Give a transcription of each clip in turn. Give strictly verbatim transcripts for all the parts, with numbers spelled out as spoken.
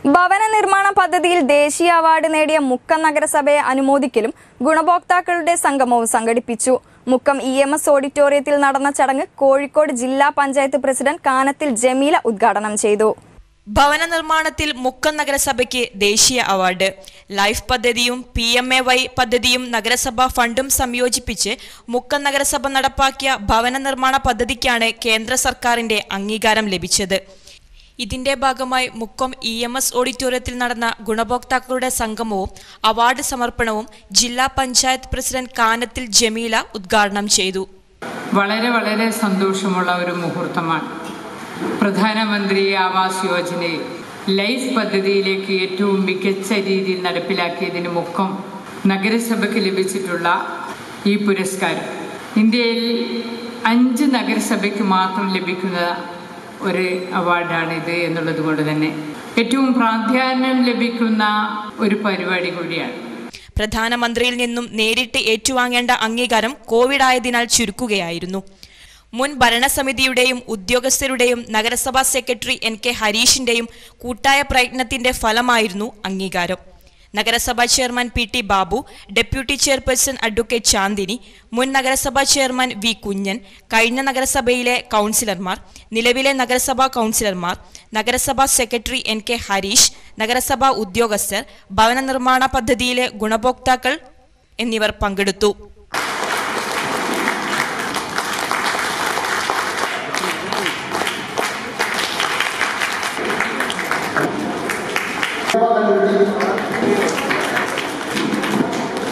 ഭവന നിർമ്മാണ പദ്ധതിയിൽ ദേശീയ അവാർഡ് നേടിയ മുക്കം നഗരസഭയെ അനുമോദിക്കലും ഗുണഭോക്താക്കളുടെ സംഗമവും സംഘടിപ്പിച്ചു. മുക്കം ഇ എം എസ് ഓഡിറ്റോറിയത്തിൽ നടന്ന ചടങ്ങ് കോഴിക്കോട് ജില്ലാ പഞ്ചായത്ത് പ്രസിഡന്റ് കാനത്തിൽ ജമീല ഉദ്ഘാടനം ചെയ്തു. ഭവന നിർമ്മാണത്തിൽ മുക്കം നഗരസഭയ്ക്ക് ദേശീയ അവാർഡ്. ലൈഫ് പദ്ധതിയും പി എം എ വൈ പദ്ധതിയും നഗരസഭാ ഫണ്ടും സംയോജിപ്പിച്ച് മുക്കം നഗരസഭ നടപ്പാക്കിയ ഭവന നിർമ്മാണ പദ്ധതിക്കാണ് കേന്ദ്ര സർക്കാരിന്റെ അംഗീകാരം ലഭിച്ചത്. ഇതിന്റെ ഭാഗമായി മുക്കം ഇ എം എസ് ഓഡിറ്റോറിയത്തിൽ നടന്ന ഗുണഭോക്താക്കളുടെ സംഗമവും അവാർഡ് സമർപ്പണവും ജില്ലാ പഞ്ചായത്ത് പ്രസിഡന്റ് കാനത്തിൽ ജമീല ഉദ്ഘാടനം ചെയ്തു. വളരെ വളരെ സന്തോഷമുള്ള ഒരു മുഹൂർത്തമാണ്. പ്രധാനമന്ത്രി ആവാസ് യോജനയെ ലൈഫ് പദ്ധതിയിലേക്ക് ഏറ്റവും മികച്ച രീതിയിൽ നടപ്പിലാക്കിയതിന് മുക്കം നഗരസഭയ്ക്ക് ലഭിച്ചിട്ടുള്ള ഈ പുരസ്കാരം ഇന്ത്യയിൽ അഞ്ച് നഗരസഭയ്ക്ക് മാത്രം ലഭിക്കുന്ന ഒരു അവാർഡാണിത് എന്നുള്ളത് കൊണ്ട് തന്നെ ഏറ്റവും പ്രാധാന്യം ലഭിക്കുന്ന ഒരു പരിപാടി കൂടിയാണ്. പ്രധാനമന്ത്രിയിൽ നിന്നും നേരിട്ട് ഏറ്റുവാങ്ങേണ്ട അംഗീകാരം കോവിഡ് ആയതിനാൽ ചുരുക്കുകയായിരുന്നു. മുൻ ഭരണസമിതിയുടെയും ഉദ്യോഗസ്ഥരുടെയും നഗരസഭാ സെക്രട്ടറി എൻ കെ ഹരീഷിന്റെയും കൂട്ടായ പ്രയത്നത്തിന്റെ ഫലമായിരുന്നു അംഗീകാരം. നഗരസഭാ chairman P T Babu, deputy chairperson advocate Chandini, മുൻ നഗരസഭാ ചെയർമാൻ വി കുഞ്ഞൻ, കഴിഞ്ഞ നഗരസഭയിലെ കൗൺസിലർമാർ, നിലവിലെ നഗരസഭാ കൗൺസിലർമാർ, നഗരസഭാ സെക്രട്ടറി എൻ കെ ഹരീഷ്, നഗരസഭാ ഉദ്യോഗസ്ഥർ, ഭവന നിർമ്മാണ പദ്ധതിയിലെ ഗുണഭോക്താക്കൾ എന്നിവർ പങ്കെടുത്തു.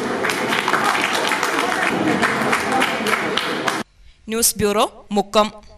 News bureau, Mukkam.